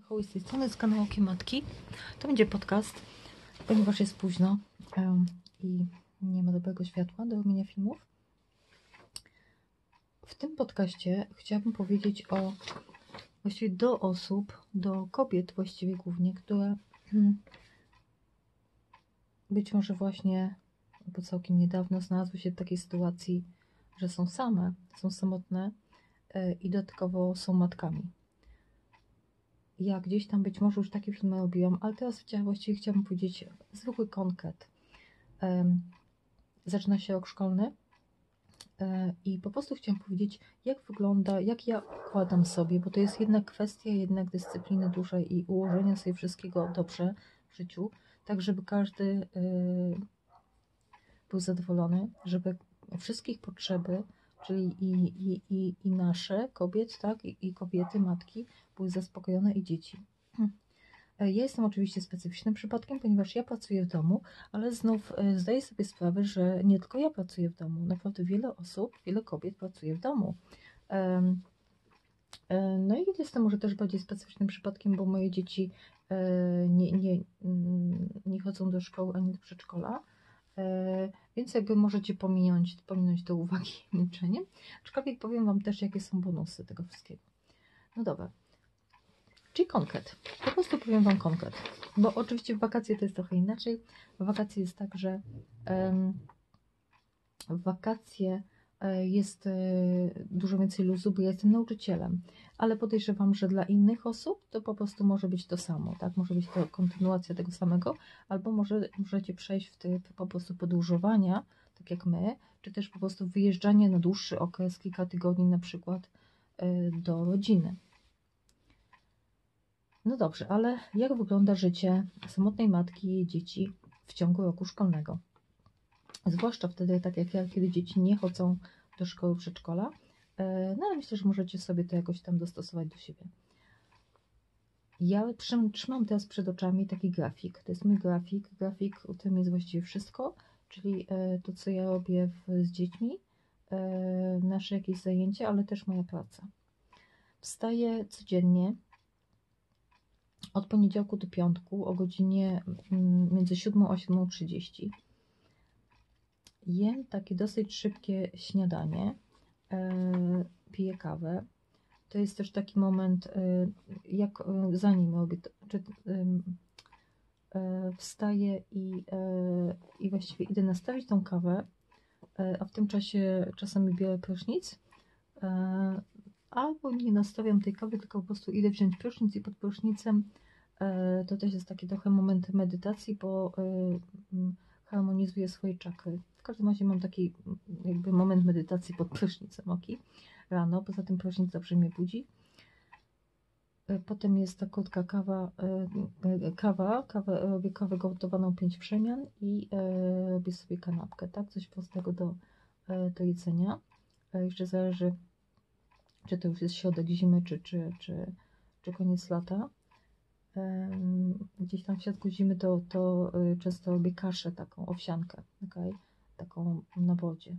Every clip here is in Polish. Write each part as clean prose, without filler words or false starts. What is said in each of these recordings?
Ahoj, z tej strony z kanału Okiem Matki. To będzie podcast, ponieważ jest późno i nie ma dobrego światła do robienia filmów. W tym podcaście chciałabym powiedzieć właściwie do osób, do kobiet właściwie głównie, które być może właśnie, bo całkiem niedawno znalazły się w takiej sytuacji, że są same, są samotne i dodatkowo są matkami. Ja gdzieś tam być może już takie filmy robiłam, ale teraz właściwie chciałabym powiedzieć zwykły konkret. Zaczyna się rok szkolny i po prostu chciałam powiedzieć, jak wygląda, jak ja układam sobie, bo to jest jednak kwestia dyscypliny dużej i ułożenia sobie wszystkiego dobrze w życiu, tak żeby każdy był zadowolony, żeby wszystkich potrzeby, czyli i nasze kobiet, tak, i kobiety, matki, były zaspokojone i dzieci. Ja jestem oczywiście specyficznym przypadkiem, ponieważ ja pracuję w domu, ale znów zdaję sobie sprawę, że nie tylko ja pracuję w domu. Naprawdę wiele osób, wiele kobiet pracuje w domu. No i jestem może też bardziej specyficznym przypadkiem, bo moje dzieci nie chodzą do szkoły ani do przedszkola. Więc jakby możecie pominąć do uwagi milczeniem. Aczkolwiek powiem Wam też, jakie są bonusy tego wszystkiego. No dobra. Czyli konkret. Po prostu powiem Wam konkret. Bo oczywiście w wakacje to jest trochę inaczej. W wakacje jest tak, że w wakacje jest dużo więcej luzu, bo ja jestem nauczycielem. Ale podejrzewam, że dla innych osób to po prostu może być to samo. Tak? Może być to kontynuacja tego samego, albo możecie przejść w tryb po prostu podróżowania, tak jak my, czy też po prostu wyjeżdżania na dłuższy okres, kilka tygodni na przykład do rodziny. No dobrze, ale jak wygląda życie samotnej matki i jej dzieci w ciągu roku szkolnego? Zwłaszcza wtedy, tak jak ja, kiedy dzieci nie chodzą do szkoły, przedszkola. No ale myślę, że możecie sobie to jakoś tam dostosować do siebie. Ja trzymam teraz przed oczami taki grafik. To jest mój grafik, w którym jest właściwie wszystko, czyli to, co ja robię z dziećmi, nasze jakieś zajęcia, ale też moja praca. Wstaję codziennie od poniedziałku do piątku o godzinie między 7 a 7:30. Jem takie dosyć szybkie śniadanie, piję kawę. To jest też taki moment, jak zanim robię to, wstaję i właściwie idę nastawić tą kawę, a w tym czasie czasami biorę prysznic, albo nie nastawiam tej kawy, tylko po prostu idę wziąć prysznic i pod prysznicem to też jest taki trochę moment medytacji, bo harmonizuję swoje czakry. W każdym razie mam taki jakby moment medytacji pod prysznicem, rano, poza tym prysznic zawsze mnie budzi. Potem jest ta krótka robię kawę gotowaną 5 przemian i robię sobie kanapkę, tak, coś prostego do jedzenia. Jeszcze zależy, czy to już jest środek zimy, czy koniec lata. Gdzieś tam w środku zimy to często robię kaszę, taką owsiankę, taką na wodzie.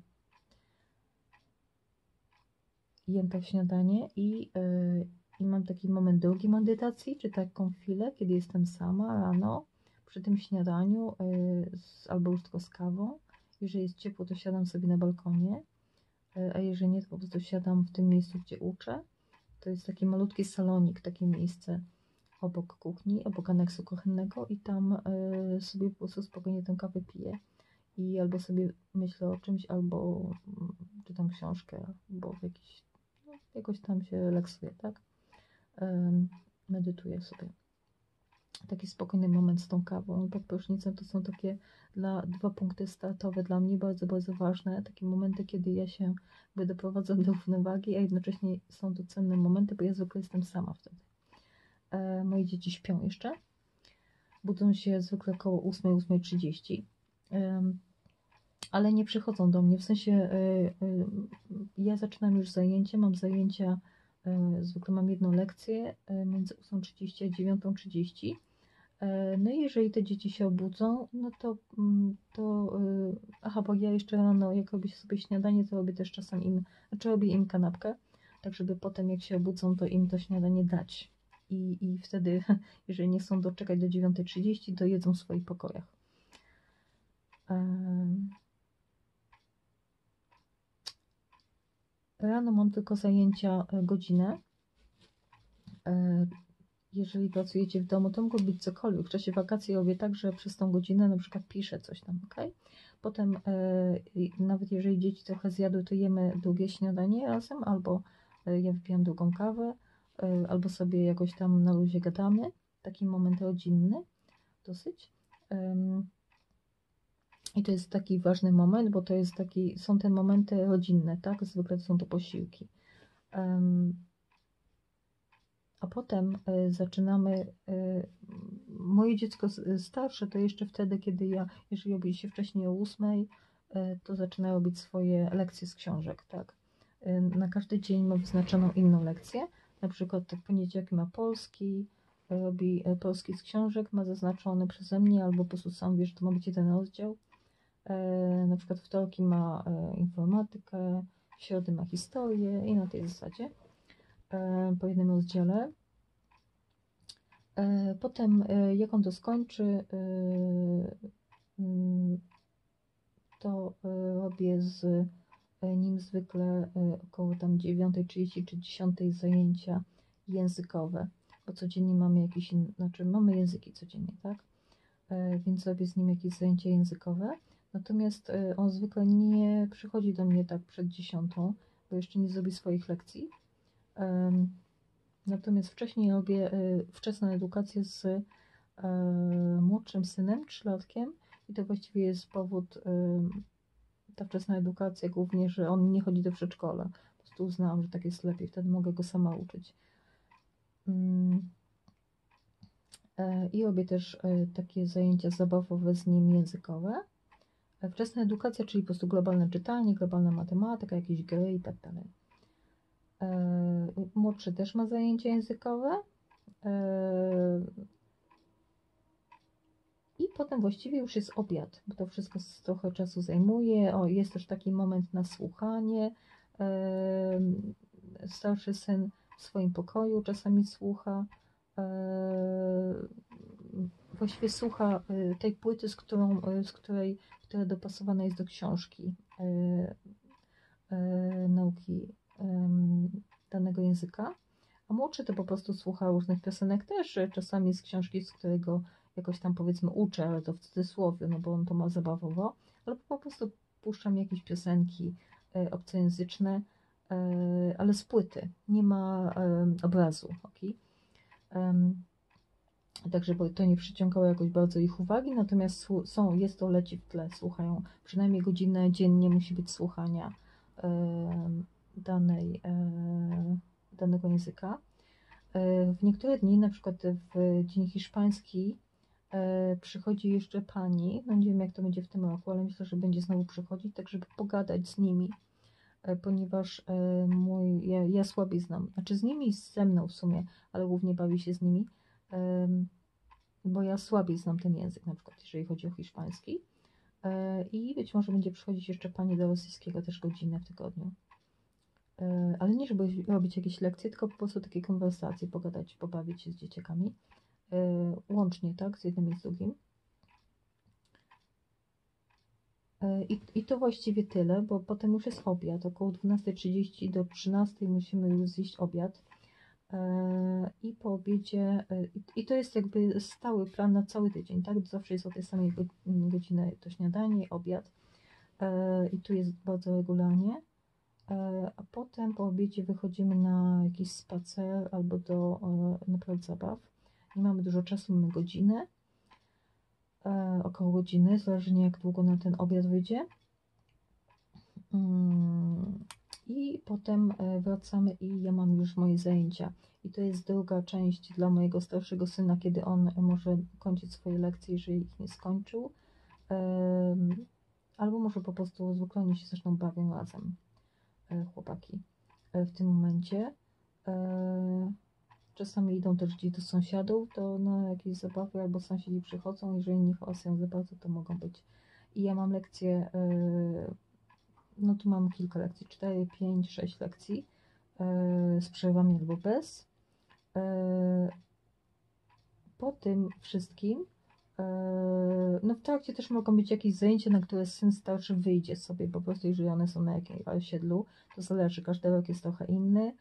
Jem to śniadanie i mam taki moment drugiej medytacji, czy taką chwilę, kiedy jestem sama rano przy tym śniadaniu, albo już tylko z kawą. Jeżeli jest ciepło, to siadam sobie na balkonie, a jeżeli nie, to po prostu siadam w tym miejscu, gdzie uczę. To jest taki malutki salonik, takie miejsce obok kuchni, obok aneksu kuchennego i tam sobie po prostu spokojnie tę kawę piję i albo sobie myślę o czymś, albo czytam książkę, albo jakoś tam się relaksuję, tak? Medytuję sobie. Taki spokojny moment z tą kawą i pod prysznicem to są takie 2 punkty startowe dla mnie bardzo, bardzo ważne. Takie momenty, kiedy ja się doprowadzam do równowagi, a jednocześnie są to cenne momenty, bo ja zwykle jestem sama wtedy. Moje dzieci śpią jeszcze. Budzą się zwykle około 8:30. Ale nie przychodzą do mnie. W sensie ja zaczynam już zajęcie. Mam zajęcia, zwykle mam jedną lekcję między 8:30 a 9:30. No i jeżeli te dzieci się obudzą, no bo ja jeszcze rano, jak robię sobie śniadanie, to robię też czasem robię im kanapkę, tak żeby potem jak się obudzą, to im to śniadanie dać. i wtedy, jeżeli nie chcą doczekać do 9:30, to jedzą w swoich pokojach. Rano mam tylko zajęcia godzinę. Jeżeli pracujecie w domu, to mogą być cokolwiek. W czasie wakacji robię tak, że przez tą godzinę na przykład piszę coś tam, ok? Potem nawet jeżeli dzieci trochę zjadły, to jemy drugie śniadanie razem, albo ja wypijam drugą kawę, albo sobie jakoś tam na luzie gadamy. Taki moment rodzinny dosyć. I to jest taki ważny moment, bo to jest są te momenty rodzinne, tak? Zwykle są to posiłki. A potem zaczynamy, moje dziecko starsze to jeszcze wtedy, kiedy jeżeli robi się wcześniej o 8, to zaczyna robić swoje lekcje z książek, tak. Na każdy dzień ma wyznaczoną inną lekcję, na przykład w poniedziałek ma polski, robi polski z książek, ma zaznaczony przeze mnie, albo po prostu sam wie, że to ma być jeden rozdział. Na przykład wtorki ma informatykę, w środę ma historię i na tej zasadzie po jednym rozdziale. Potem jak on to skończy, to robię z nim zwykle około tam 9:30 czy 10 zajęcia językowe, bo codziennie mamy mamy języki codziennie, tak? Więc robię z nim jakieś zajęcia językowe. Natomiast on zwykle nie przychodzi do mnie tak przed 10, bo jeszcze nie zrobi swoich lekcji. Natomiast wcześniej robię wczesną edukację z młodszym synem, 3-latkiem, i to właściwie jest powód, ta wczesna edukacja głównie, że on nie chodzi do przedszkola. Po prostu uznałam, że tak jest lepiej, wtedy mogę go sama uczyć. I robię też takie zajęcia zabawowe z nim językowe. Wczesna edukacja, czyli po prostu globalne czytanie, globalna matematyka, jakieś gry i tak dalej. Młodszy też ma zajęcia językowe. I potem właściwie już jest obiad, bo to wszystko trochę czasu zajmuje. Jest też taki moment na słuchanie. Starszy syn w swoim pokoju czasami słucha. Właściwie słucha tej płyty, która dopasowana jest do książki nauki danego języka. A młodszy to po prostu słucha różnych piosenek też, czasami z książki, z którego jakoś tam powiedzmy uczę, ale to w cudzysłowie, no bo on to ma zabawowo, ale po prostu puszczam jakieś piosenki obcojęzyczne, ale z płyty, nie ma obrazu, ok? Także bo to nie przyciągało jakoś bardzo ich uwagi, natomiast leci w tle, słuchają, przynajmniej godzinę dziennie musi być słuchania danego języka. W niektóre dni, na przykład w dzień hiszpański, przychodzi jeszcze pani, no nie wiem jak to będzie w tym roku, ale myślę, że będzie znowu przychodzić, tak żeby pogadać z nimi, ponieważ ja słabiej znam, znaczy z nimi i ze mną w sumie, ale głównie bawi się z nimi, bo ja słabiej znam ten język, na przykład jeżeli chodzi o hiszpański. I być może będzie przychodzić jeszcze pani do rosyjskiego też godzinę w tygodniu. Ale nie żeby robić jakieś lekcje, tylko po prostu takie konwersacje, pogadać, pobawić się z dzieciakami. Łącznie, tak, z jednym i z drugim. I to właściwie tyle, bo potem już jest obiad. Około 12:30 do 13:00 musimy już zjeść obiad. I po obiedzie, i to jest jakby stały plan na cały tydzień, tak? Zawsze jest o tej samej godzinie to śniadanie, obiad. I tu jest bardzo regularnie. A potem po obiedzie wychodzimy na jakiś spacer albo na plac zabaw. Nie mamy dużo czasu, mamy godzinę, około godziny, zależnie jak długo na ten obiad wyjdzie. I potem wracamy i ja mam już moje zajęcia. I to jest druga część dla mojego starszego syna, kiedy on może kończyć swoje lekcje, jeżeli ich nie skończył. Albo może po prostu zwykle oni się zresztą bawią razem, chłopaki, w tym momencie. Czasami idą też gdzieś do sąsiadów na jakieś zabawy, albo sąsiedzi przychodzą, jeżeli nie hałasają za bardzo, to mogą być. I ja mam lekcje, no tu mam kilka lekcji, 4, 5, 6 lekcji z przerwami albo bez. po tym wszystkim, no w trakcie też mogą być jakieś zajęcia, na które syn starszy wyjdzie sobie, po prostu jeżeli one są na jakimś osiedlu, to zależy, każdy rok jest trochę inny.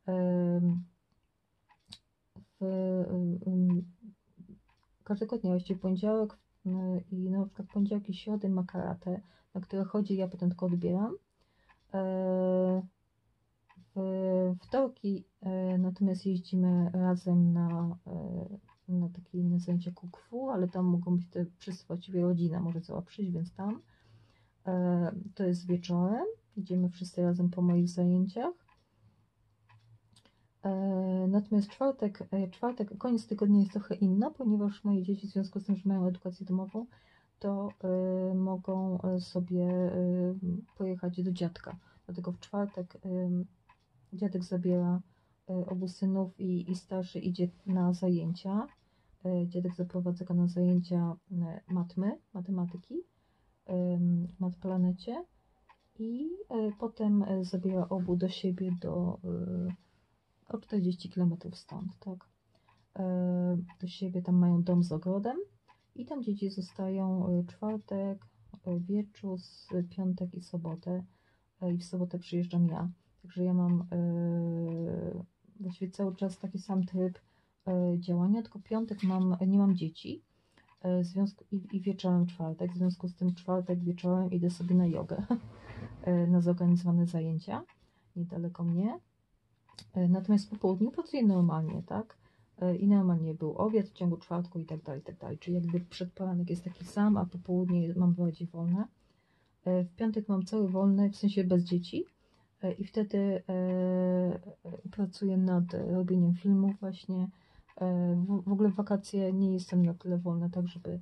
Każdego dnia, właściwie poniedziałek i na przykład poniedziałek i środy ma karate, na które chodzi, ja potem tylko odbieram. W wtorki natomiast jeździmy razem na takie inne zajęcia kung fu, ale tam mogą być te wszyscy, właściwie rodzina może cała przyjść, więc tam. To jest wieczorem, idziemy wszyscy razem po moich zajęciach. Natomiast czwartek, koniec tygodnia jest trochę inna, ponieważ moje dzieci w związku z tym, że mają edukację domową, to mogą sobie pojechać do dziadka. Dlatego w czwartek dziadek zabiera obu synów i starszy idzie na zajęcia. Dziadek zaprowadza go na zajęcia matematyki w Matplanecie i potem zabiera obu do siebie o 40 km stąd, tak? Do siebie tam mają dom z ogrodem i tam dzieci zostają czwartek, wieczór, piątek i sobotę. I w sobotę przyjeżdżam ja. Także ja mam właściwie cały czas taki sam tryb działania, tylko piątek nie mam dzieci i wieczorem czwartek. W związku z tym czwartek wieczorem idę sobie na jogę, na zorganizowane zajęcia niedaleko mnie. Natomiast po południu pracuję normalnie, tak? I normalnie był obiad w ciągu czwartku i tak dalej, i tak dalej. Czyli jakby przedporanek jest taki sam, a popołudnie mam bardziej wolne. W piątek mam cały wolny, w sensie bez dzieci i wtedy pracuję nad robieniem filmów właśnie. W ogóle w wakacje nie jestem na tyle wolna, tak żeby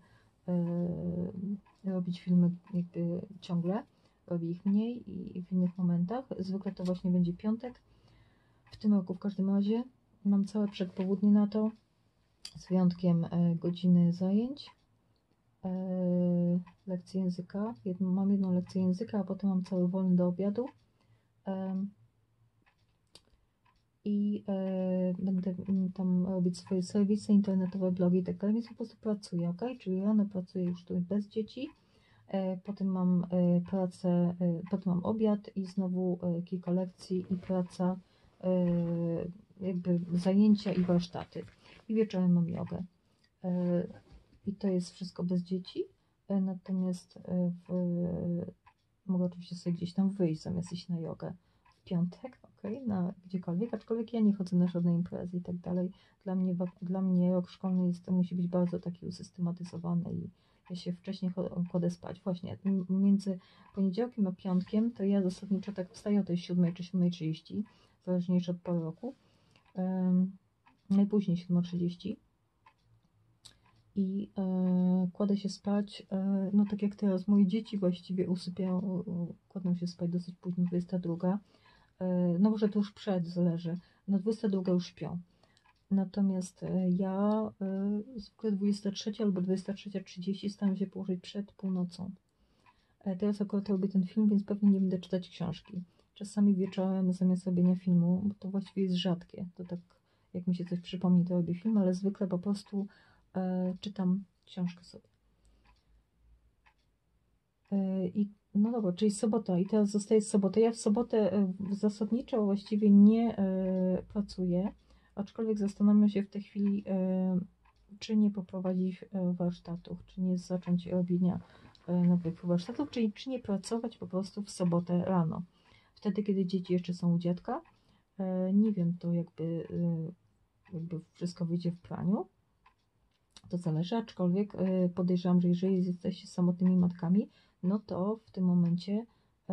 robić filmy jakby ciągle. Robię ich mniej i w innych momentach. Zwykle to właśnie będzie piątek. W tym roku w każdym razie mam całe przedpołudnie na to, z wyjątkiem godziny zajęć. Lekcję języka. Mam jedną lekcję języka, a potem mam cały wolny do obiadu. I będę tam robić swoje serwisy internetowe, blogi i tak dalej, więc po prostu pracuję, ok? Czyli rano pracuję już tu bez dzieci, potem mam pracę, potem mam obiad i znowu kilka lekcji i praca, jakby zajęcia i warsztaty. I wieczorem mam jogę. I to jest wszystko bez dzieci, natomiast mogę oczywiście sobie gdzieś tam wyjść zamiast iść na jogę w piątek, na gdziekolwiek, aczkolwiek ja nie chodzę na żadne imprezy i tak dalej. Dla mnie rok szkolny musi być bardzo taki usystematyzowany i ja się wcześniej kładę spać. Właśnie między poniedziałkiem a piątkiem to ja zasadniczo tak wstaję o tej 7 czy 7:30, zależnie od pory roku, najpóźniej 7:30. I kładę się spać, no tak jak teraz, moje dzieci właściwie usypiają, kładą się spać dosyć późno, 22, no może to już zależy, no 22 już śpią. Natomiast ja zwykle 23 albo 23:30 staram się położyć przed północą. Teraz akurat robię ten film, więc pewnie nie będę czytać książki. Czasami wieczorem zamiast robienia filmu, bo to właściwie jest rzadkie, to tak jak mi się coś przypomni, to robię film, ale zwykle po prostu czytam książkę sobie. I no dobra, czyli sobota. I teraz zostaje sobota. Ja w sobotę zasadniczo właściwie nie pracuję, aczkolwiek zastanawiam się w tej chwili, czy nie poprowadzić warsztatów, czy nie zacząć robienia nowych warsztatów, czyli czy nie pracować po prostu w sobotę rano. Wtedy, kiedy dzieci jeszcze są u dziadka. Nie wiem, to jakby wszystko wyjdzie w praniu. To zależy, aczkolwiek podejrzewam, że jeżeli jesteście samotnymi matkami, no to w tym momencie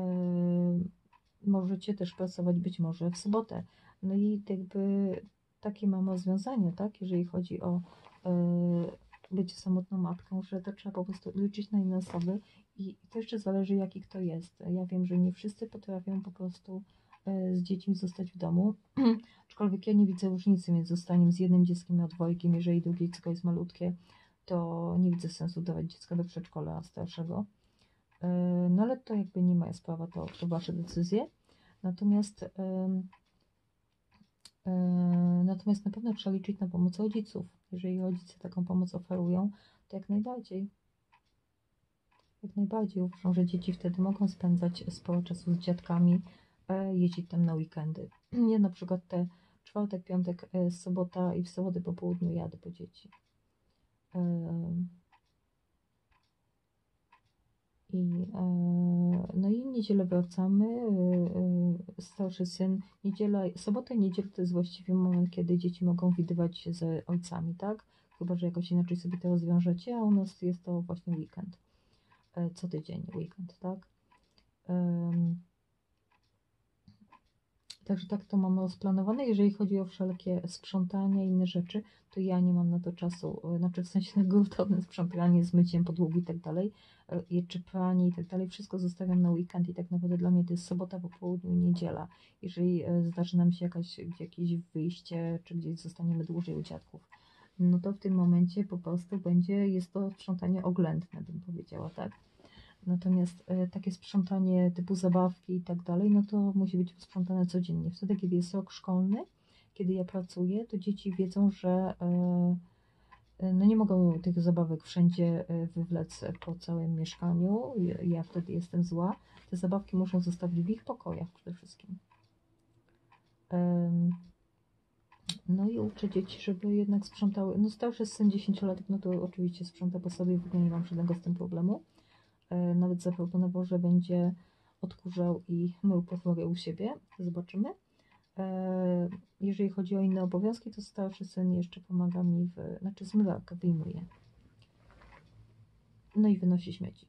możecie też pracować być może w sobotę. No i jakby takie mam rozwiązanie, tak, jeżeli chodzi o bycie samotną matką, że to trzeba po prostu liczyć na inne osoby i to jeszcze zależy, jaki kto jest. Ja wiem, że nie wszyscy potrafią po prostu z dziećmi zostać w domu, aczkolwiek ja nie widzę różnicy między zostaniem z jednym dzieckiem a dwojgiem. Jeżeli drugie dziecko jest malutkie, to nie widzę sensu dawać dziecka do przedszkola starszego. No ale to jakby nie moja sprawa, to wasze decyzje. Natomiast na pewno trzeba liczyć na pomoc rodziców. Jeżeli rodzice taką pomoc oferują, to jak najbardziej. Jak najbardziej uważam, że dzieci wtedy mogą spędzać sporo czasu z dziadkami, jeździć tam na weekendy. Ja na przykład te czwartek, piątek, sobota i w sobotę po południu jadę po dzieci. No i niedzielę wracamy. Starszy syn, sobota i niedziela to jest właściwie moment, kiedy dzieci mogą widywać się z ojcami, tak? Chyba że jakoś inaczej sobie to rozwiążecie, a u nas jest to właśnie weekend. Co tydzień weekend, tak? Także tak to mamy rozplanowane. Jeżeli chodzi o wszelkie sprzątania i inne rzeczy, to ja nie mam na to czasu. Znaczy w sensie gruntowne sprzątanie z myciem podłogi i tak dalej, czy pranie i tak dalej, wszystko zostawiam na weekend i tak naprawdę dla mnie to jest sobota po południu i niedziela. Jeżeli zdarzy nam się jakieś wyjście, czy gdzieś zostaniemy dłużej u dziadków, no to w tym momencie po prostu jest to sprzątanie oględne, bym powiedziała, tak? Natomiast takie sprzątanie typu zabawki i tak dalej, no to musi być sprzątane codziennie. Wtedy, kiedy jest rok szkolny, kiedy ja pracuję, to dzieci wiedzą, że no nie mogą tych zabawek wszędzie wywlec po całym mieszkaniu. Ja wtedy jestem zła. Te zabawki muszą zostawić w ich pokojach przede wszystkim. No i uczę dzieci, żeby jednak sprzątały. No starszy syn 10-latek, no to oczywiście sprząta po sobie, w ogóle nie mam żadnego z tym problemu. Nawet zaproponował, że będzie odkurzał i mył podłogę u siebie. Zobaczymy. Jeżeli chodzi o inne obowiązki, to starszy syn jeszcze pomaga mi znaczy zmywarkę wyjmuje. No i wynosi śmieci.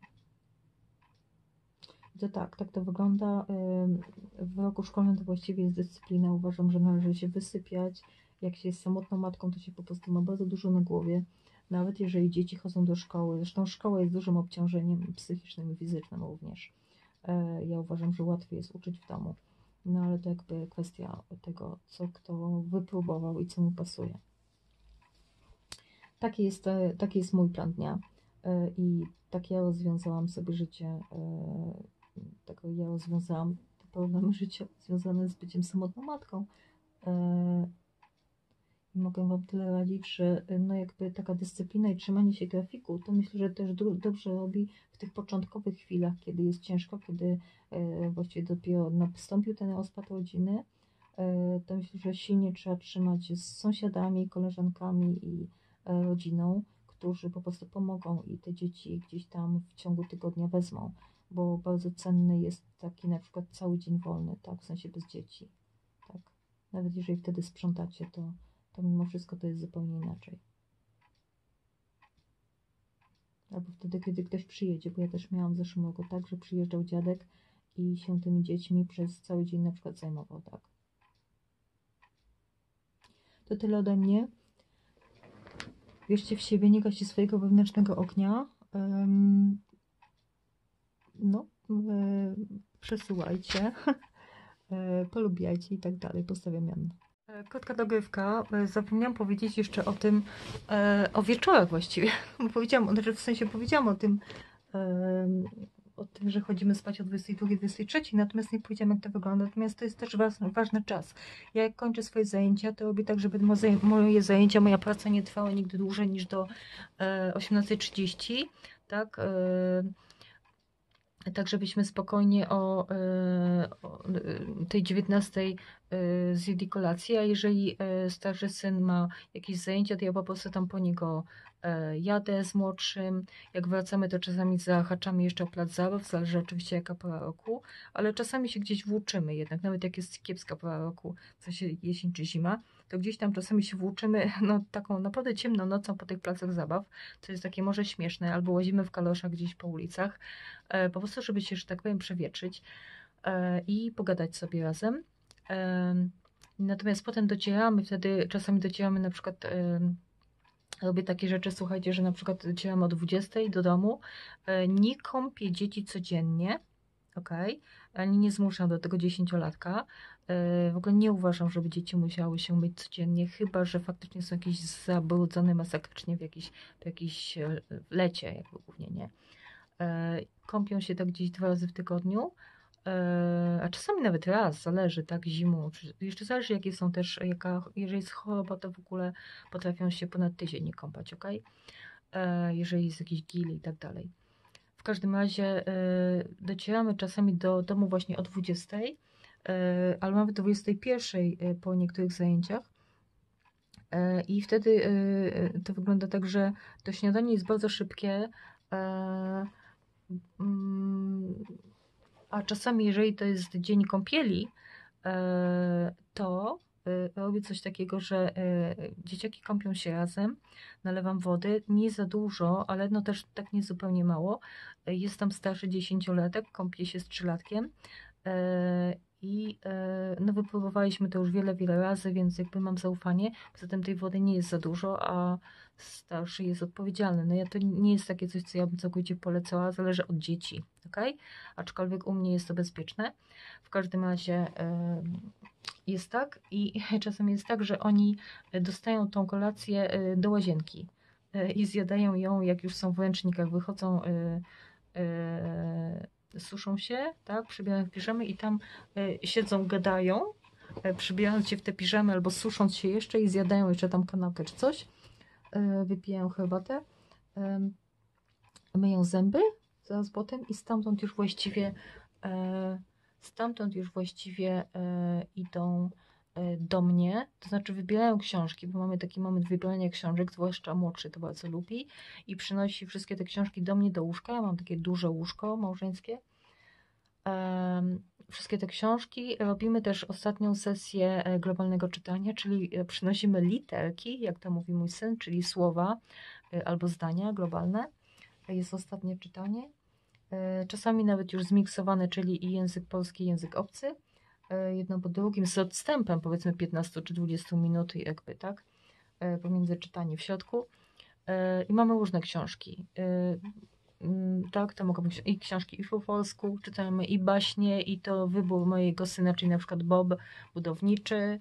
To tak to wygląda. W roku szkolnym to właściwie jest dyscyplina. Uważam, że należy się wysypiać. Jak się jest samotną matką, to się po prostu ma bardzo dużo na głowie. Nawet jeżeli dzieci chodzą do szkoły. Zresztą szkoła jest dużym obciążeniem psychicznym i fizycznym również. Ja uważam, że łatwiej jest uczyć w domu. No ale to jakby kwestia tego, co kto wypróbował i co mu pasuje. Taki jest mój plan dnia. I tak ja rozwiązałam sobie życie. Ja rozwiązałam te problemy życia związane z byciem samotną matką. I mogę Wam tyle radzić, że no jakby taka dyscyplina i trzymanie się grafiku, to myślę, że też dobrze robi w tych początkowych chwilach, kiedy jest ciężko, kiedy właściwie dopiero nastąpił ten rozpad rodziny. To myślę, że silnie trzeba trzymać z sąsiadami, koleżankami i rodziną, którzy po prostu pomogą i te dzieci gdzieś tam w ciągu tygodnia wezmą, bo bardzo cenny jest taki na przykład cały dzień wolny, tak, w sensie bez dzieci, tak. Nawet jeżeli wtedy sprzątacie, to mimo wszystko to jest zupełnie inaczej. Albo wtedy, kiedy ktoś przyjedzie, bo ja też miałam w zeszłym roku tak, że przyjeżdżał dziadek i się tymi dziećmi przez cały dzień na przykład zajmował, tak. To tyle ode mnie. Wierzcie w siebie, nie gaście swojego wewnętrznego ognia. Przesyłajcie, polubiajcie i tak dalej. Pozdrawiam Janna. Krótka dogrywka. Zapomniałam powiedzieć jeszcze o tym, o wieczorach właściwie. Powiedziałam o tym, że chodzimy spać o 22, 23, natomiast nie powiedziałam, jak to wygląda. Natomiast to jest też ważny czas. Ja jak kończę swoje zajęcia, to robię tak, żeby moje zajęcia, moja praca nie trwała nigdy dłużej niż do 18:30, tak? Tak, żebyśmy spokojnie o tej 19:00 zjedli kolację, a jeżeli starszy syn ma jakieś zajęcia, to ja po prostu tam po niego jadę z młodszym. Jak wracamy, to czasami zahaczamy jeszcze o plac zabaw, zależy oczywiście jaka pora roku, ale czasami się gdzieś włóczymy jednak, nawet jak jest kiepska pora roku, w sensie jesień czy zima, to gdzieś tam czasami się włóczymy taką naprawdę ciemną nocą po tych placach zabaw, co jest takie może śmieszne, albo łazimy w kaloszach gdzieś po ulicach, po prostu, żeby się, że tak powiem, przewietrzyć i pogadać sobie razem. Natomiast potem wtedy czasami docieramy na przykład, robię takie rzeczy, słuchajcie, że na przykład docieramy o 20:00 do domu, nie kąpię dzieci codziennie, ani nie zmuszam do tego 10-latka. W ogóle nie uważam, żeby dzieci musiały się myć codziennie, chyba że faktycznie są jakieś zabrudzone masakrycznie w jakiś lecie, jakby głównie, nie? Kąpią się tak gdzieś 2 razy w tygodniu. A czasami nawet raz, zależy, tak, zimą. Jeszcze zależy, jakie są też, jeżeli jest choroba, to w ogóle potrafią się ponad tydzień nie kąpać, ok? Jeżeli jest jakiś gil i tak dalej. W każdym razie docieramy czasami do domu właśnie o 20, ale nawet o 21 po niektórych zajęciach. I wtedy to wygląda tak, że to śniadanie jest bardzo szybkie, a czasami, jeżeli to jest dzień kąpieli, to robię coś takiego, że dzieciaki kąpią się razem, nalewam wody, nie za dużo, ale no też tak nie zupełnie mało. Jest tam starszy 10-latek, kąpie się z 3-latkiem. I no wypróbowaliśmy to już wiele, wiele razy, więc jakby mam zaufanie. Poza tym tej wody nie jest za dużo, a starszy jest odpowiedzialny. No ja to nie jest takie coś, co ja bym całkowicie polecała, zależy od dzieci, ok? Aczkolwiek u mnie jest to bezpieczne. W każdym razie jest tak i czasem jest tak, że oni dostają tą kolację do łazienki i zjadają ją, jak już są w ręcznikach, wychodzą, suszą się, tak, przybierają w piżamy i tam siedzą, gadają, przybierając się w te piżamy albo susząc się jeszcze i zjadają jeszcze tam kanapkę czy coś, wypijają herbatę, myją zęby zaraz potem i stamtąd już właściwie idą do mnie, to znaczy wybierają książki, bo mamy taki moment wybierania książek, zwłaszcza młodszy to bardzo lubi i przynosi wszystkie te książki do mnie do łóżka. Ja mam takie duże łóżko małżeńskie. Wszystkie te książki. Robimy też ostatnią sesję globalnego czytania, czyli przynosimy literki, jak to mówi mój syn, czyli słowa albo zdania globalne. Jest ostatnie czytanie. Czasami nawet już zmiksowane, czyli i język polski, i język obcy. Jedno po drugim, z odstępem powiedzmy 15 czy 20 minut jakby, tak? Pomiędzy czytanie w środku. I mamy różne książki. Tak, to mogą być i książki i po polsku, czytamy i baśnie, i to wybór mojego syna, czyli na przykład Bob budowniczy.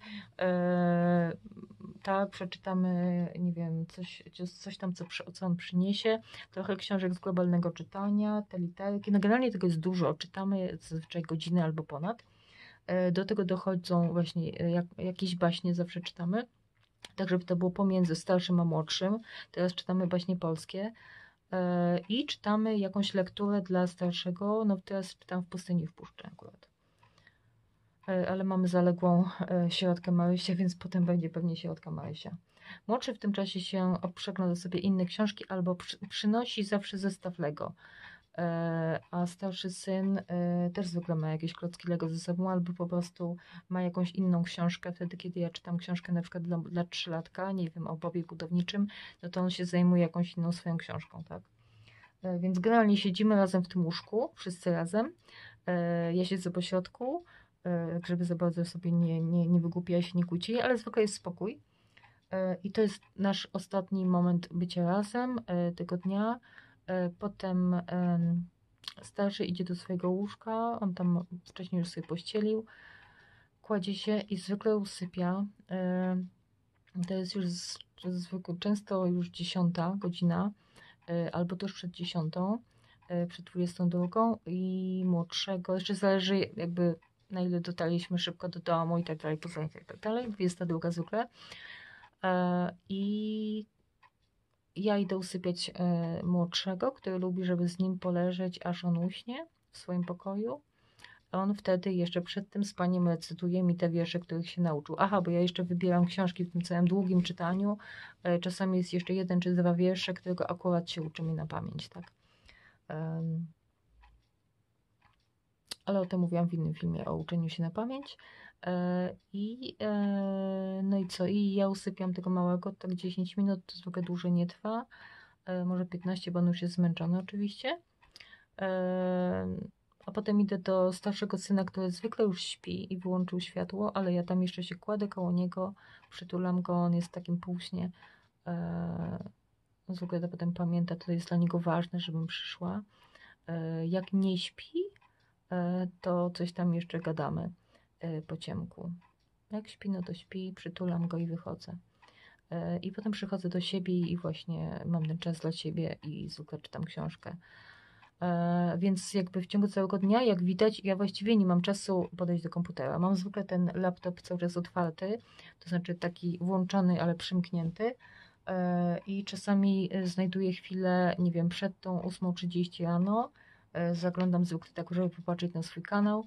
Tak, przeczytamy, nie wiem, coś tam, co on przyniesie. Trochę książek z globalnego czytania, te literki. No generalnie tego jest dużo, czytamy zazwyczaj godzinę albo ponad. Do tego dochodzą właśnie jakieś baśnie, zawsze czytamy. Tak, żeby to było pomiędzy starszym a młodszym. Teraz czytamy baśnie polskie. I czytamy jakąś lekturę dla starszego. No teraz czytam W pustyni w puszczy akurat. Ale mamy zaległą sierotkę Marysię, więc potem będzie pewnie sierotka Marysia. Młodszy w tym czasie się przegląda sobie inne książki albo przynosi zawsze zestaw Lego. A starszy syn też zwykle ma jakieś klocki Lego ze sobą, albo po prostu ma jakąś inną książkę. Wtedy, kiedy ja czytam książkę na przykład dla 3-latka, nie wiem, o Bobie budowniczym, no to on się zajmuje jakąś inną swoją książką, tak? Więc generalnie siedzimy razem w tym łóżku, wszyscy razem. Ja siedzę po środku, żeby za bardzo sobie nie wygłupiała się, nie kłócili, ale zwykle jest spokój. I to jest nasz ostatni moment bycia razem tego dnia. Potem starszy idzie do swojego łóżka, on tam wcześniej już sobie pościelił, kładzie się i zwykle usypia. To jest już zwykle, często już 10 godzina, albo tuż przed 10, przed 22 i młodszego, jeszcze zależy jakby na ile dotarliśmy szybko do domu i tak dalej, po zajęciach i tak dalej, 22 zwykle. I ja idę usypiać młodszego, który lubi, żeby z nim poleżeć, aż on uśnie w swoim pokoju. A on wtedy jeszcze przed tym spaniem recytuje mi te wiersze, których się nauczył. Aha, bo ja jeszcze wybieram książki w tym całym długim czytaniu. Czasami jest jeszcze 1 czy 2 wiersze, którego akurat się uczy mi na pamięć, tak? Ale o tym mówiłam w innym filmie, o uczeniu się na pamięć. No i co? I ja usypiam tego małego, tak 10 minut, to zwykle dłużej nie trwa. Może 15, bo on już jest zmęczony oczywiście. A potem idę do starszego syna, który zwykle już śpi i wyłączył światło, ale ja tam jeszcze się kładę koło niego, przytulam go, on jest w takim półśnie. Zwykle to potem pamięta, to jest dla niego ważne, żebym przyszła. Jak nie śpi, to coś tam jeszcze gadamy po ciemku. Jak śpi, no to śpi, przytulam go i wychodzę. I potem przychodzę do siebie i właśnie mam ten czas dla siebie i zwykle czytam książkę. Więc jakby w ciągu całego dnia, jak widać, ja właściwie nie mam czasu podejść do komputera. Mam zwykle ten laptop cały czas otwarty, to znaczy taki włączony, ale przymknięty. I czasami znajduję chwilę, nie wiem, przed tą 8:30 rano. Zaglądam zwykle tak, żeby popatrzeć na swój kanał.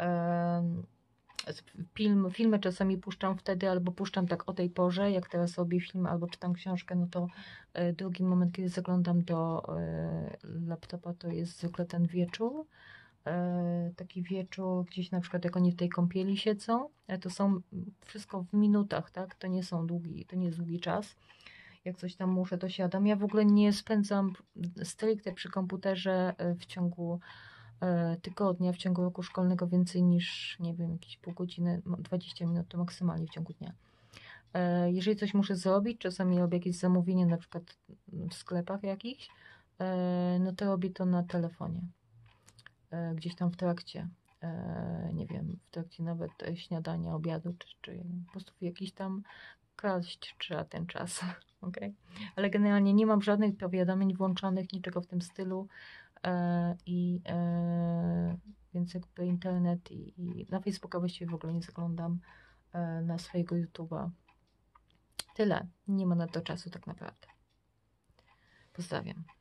Filmy czasami puszczam wtedy, albo puszczam tak o tej porze, jak teraz robię film, albo czytam książkę, no to drugi moment, kiedy zaglądam do laptopa, to jest zwykle ten wieczór. Taki wieczór, gdzieś na przykład jak oni w tej kąpieli siedzą, to są wszystko w minutach, tak? To nie jest długi czas. Jak coś tam muszę, to siadam. Ja w ogóle nie spędzam stricte przy komputerze w ciągu tygodnia, w ciągu roku szkolnego więcej niż, nie wiem, jakieś pół godziny, 20 minut to maksymalnie w ciągu dnia. Jeżeli coś muszę zrobić, czasami robię jakieś zamówienie, na przykład w sklepach jakichś, no to robię to na telefonie. Gdzieś tam w trakcie, nie wiem, w trakcie nawet śniadania, obiadu, czy po prostu jakiś tam kraść trzeba ten czas, okay? Ale generalnie nie mam żadnych powiadomień włączonych, niczego w tym stylu. Więc jakby internet i na Facebooka właściwie w ogóle nie zaglądam, na swojego YouTube'a. Tyle. Nie ma na to czasu tak naprawdę. Pozdrawiam.